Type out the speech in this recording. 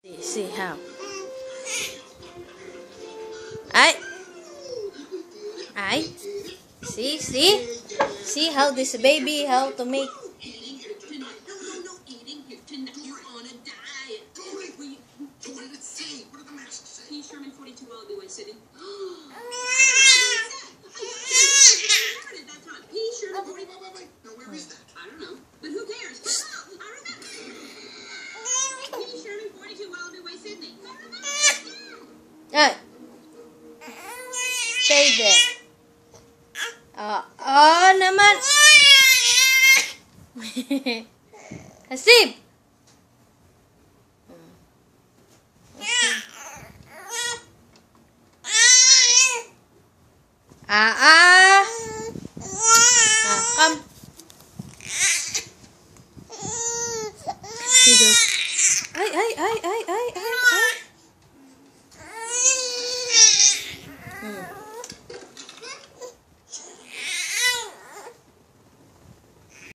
See how. I see how this baby how to make. Sherman 42 Wildwood City. Where is that? I don't know. But who cares? I remember. P. Sherman 42 Wildwood Sydney. Stay there. Naman. Hasib. Come. Ay.